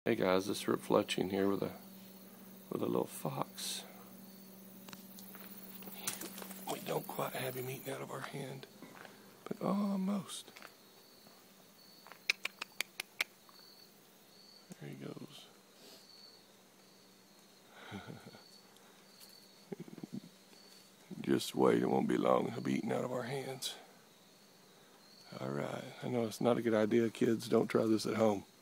Hey guys, this is Rip Fletching here with a little fox. We don't quite have him eaten out of our hand, but almost. There he goes. Just wait, it won't be long. He'll be eaten out of our hands. Alright, I know it's not a good idea, kids. Don't try this at home.